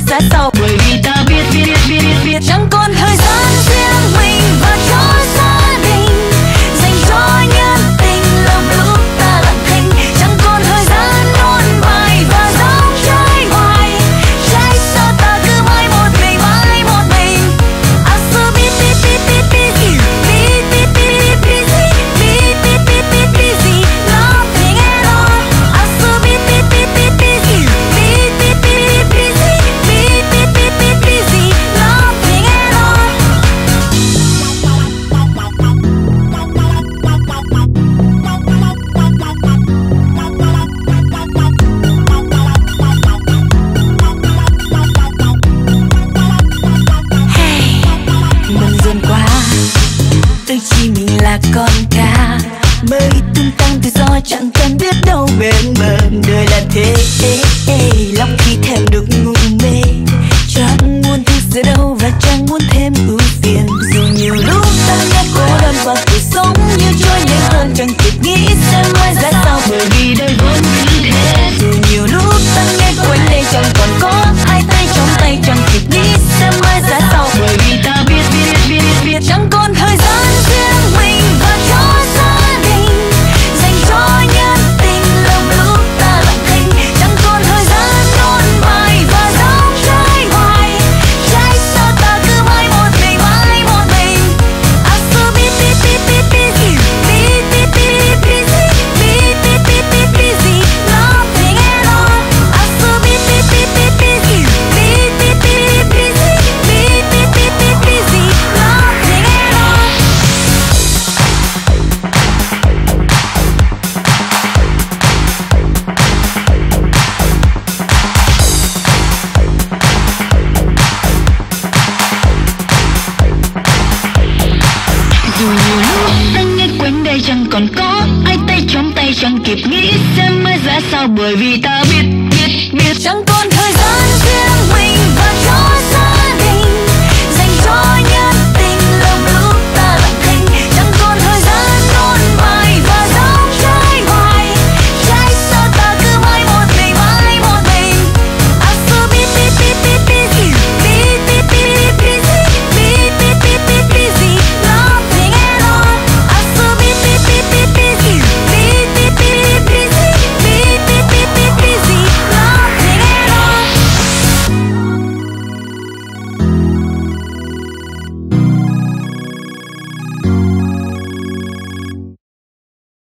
giá sau, bởi vì ta biết chẳng còn thời gian riêng mình và cho gia đình, dành cho nhân tình lầm lúc ta lặng thinh. Chẳng còn thời gian ôn bài và dòng chơi hoài, trái sao ta cứ mãi một mình, mãi một mình. I so busy, nothing at all. I so busy, nothing at all. Hey, mình dần qua, tôi chỉ mình là con cá mới tung tăng tự do, chẳng cần biết đâu bên bờ. Đời là thế, lòng khi thèm được ngủ mê, chẳng muốn thức giờ đâu và chẳng muốn thêm ưu phiền. Dù nhiều lúc ta nghe cô đơn và cuộc sống như trôi nhanh hơn, chẳng kịp nghĩ xem mai ra sao, bởi vì đời vốn như thế. Dù nhiều lúc ta nghe quên đây chẳng còn có ai tay trong tay, chẳng kịp nghĩ xem mai ra sao, bởi vì ta biết chẳng còn thời gian riêng mình và cho gia đình, dành cho nhân tình lầm lúc ta lặng thinh. Chẳng còn thời gian ôn bài và dòng chơi hoài, trái sao ta cứ mãi một mình, mãi một mình. I so busy, nothing at all. I so busy, nothing at all. Dù nhiều lúc ta nghe quanh đây chẳng còn có ai tay trong tay, chẳng kịp nghĩ xem mai ra sao, bởi vì ta biết chẳng còn